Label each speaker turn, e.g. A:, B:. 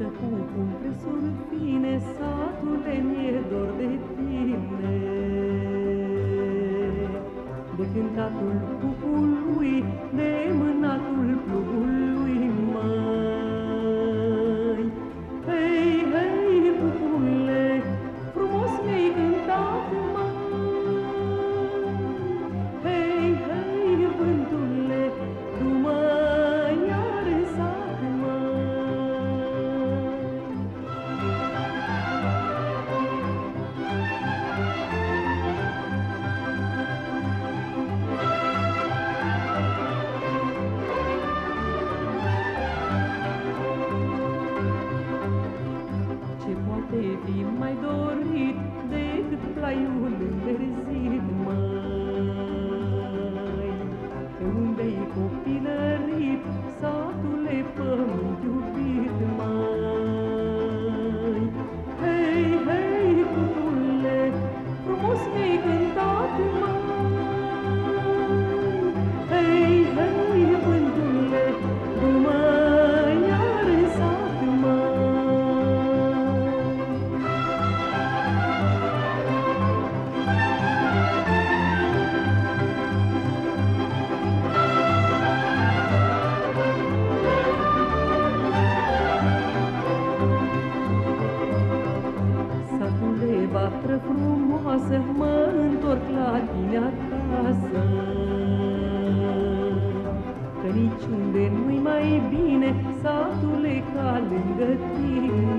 A: cu compresuri fine, satule, mi-e dor de tine. De cântatul cucului, de mânatul plugului, măi. Hei, hei, cucule, frumos mi-ai cântat, măi. Hei, hei, vântule, tu mă-i arăsat, măi. Ce poate fi mai dorit decât plaiul înverzit, măi? Pe unde-i copilărit, satule, pământ iubit, măi? Hei, hei, cucule, frumos mi-ai cântat, măi. Hei, hei, vântule, tu mă-i arăsat, măi. Satule, vatră frumoasă, mă întorc la tine acasă, că niciunde nu-i mai bine, satule, ca lângă tine.